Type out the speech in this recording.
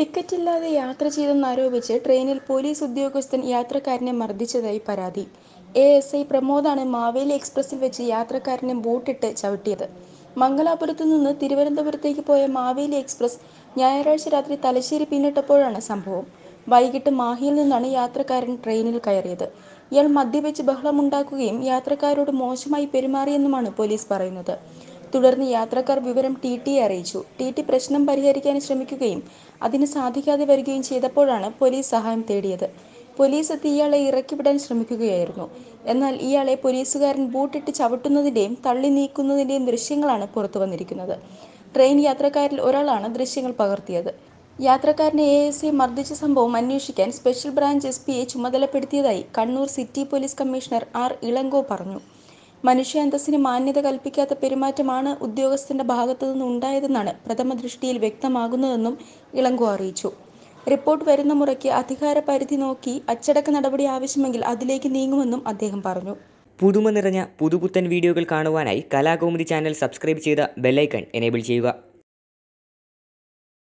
ടിക്കറ്റില്ലാതെ യാത്ര ചെയ്തെന്നാരോപിച്ച് ട്രെയിനിൽ പോലീസ് ഉദ്യോഗസ്ഥൻ യാത്രക്കാരനെ മർദ്ദിച്ചതായി പരാതി. എഎസ്ഐ പ്രമോദാണ് മാവേലി എക്സ്പ്രസിൽ വെച്ച് യാത്രക്കാരനെ ബൂട്ടിട്ട് ചവിട്ടിയത്. മംഗലാപുരത്തു നിന്ന് തിരുവനന്തപുരത്തേക്ക് പോയ മാവേലി എക്സ്പ്രസ് ഞായറാഴ്ച രാത്രി തലശ്ശേരി പിന്നിട്ടപ്പോഴാണ് സംഭവം. വൈകിട്ട് മാഹിയിൽ നിന്നാണ് യാത്രക്കാരൻ ട്രെയിനിൽ കയറിയത്. ഇയാൾ മദ്യപിച്ച് ബഹളമുണ്ടാക്കുകയും യാത്രക്കാരോട് മോശമായി പെരുമാറിയെന്നുമാണ് പോലീസ് പറയുന്നത്. തുടർന്ന് യാത്രക്കാർ വിവരം ടിടിയെ അറിയിച്ചു. ടിടി പ്രശ്നം പരിഹരിക്കാൻ ശ്രമിക്കുകയും അതിന് സാധിക്കാതെ വരികയും ചെയ്തപ്പോഴാണ് പോലീസ് സഹായം തേടിയത്. പോലീസ് എത്തി ഇയാളെ ഇറക്കിവിടാൻ ശ്രമിക്കുകയായിരുന്നു. എന്നാൽ ഇയാളെ പോലീസുകാരൻ ബൂട്ടിട്ട് ചവിട്ടുന്നതിന്റെയും തള്ളി നീക്കുന്നതിന്റെയും ദൃശ്യങ്ങളാണ് പുറത്തുവന്നിരിക്കുന്നത്. ട്രെയിൻ യാത്രക്കാരിൽ ഒരാളാണ് ദൃശ്യങ്ങൾ പകർത്തിയത്. യാത്രക്കാരനെ എഎസ്ഐ മർദ്ദിച്ച സംഭവം അന്വേഷിക്കാൻ സ്പെഷ്യൽ ബ്രാഞ്ച് എസ്പിയെ ചുമതലപ്പെടുത്തിയതായി Kannur city police commissioner R Ilango പറഞ്ഞു. മനുഷ്യാന്തസ്സിന് മാന്യത കൽപ്പിക്കാത്ത പെരുമാറ്റമാണ് ഉദ്യോഗസ്ഥന്റെ ഭാഗത്തുനിന്ന് ഉണ്ടായതെന്നാണ് പ്രഥമദൃഷ്ടിയിൽ വ്യക്തമാകുന്നതെന്നും ഇളങ്കോ അറിയിച്ചു. റിപ്പോർട്ട് വരുന്ന മുറയ്ക്ക് അധികാരപരിധി നോക്കി അച്ചടക്ക നടപടി ആവശ്യമെങ്കിൽ അതിലേക്ക് നീങ്ങുമെന്നും അദ്ദേഹം പറഞ്ഞു. പുതുമ നിറഞ്ഞ പുതുപുത്തൻ വീഡിയോകൾ കാണുവാനായി കലാകൗമുദി ചാനൽ സബ്സ്ക്രൈബ് ചെയ്ത് ബെല്ലൈക്കൺ എനേബിൾ ചെയ്യുക.